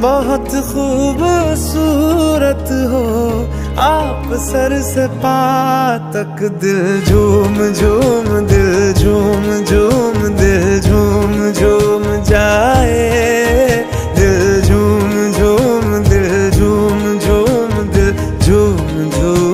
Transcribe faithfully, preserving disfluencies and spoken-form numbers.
बहुत खूबसूरत हो आप सर से पाँव तक, दिल झूम झूम दिल झूम झूम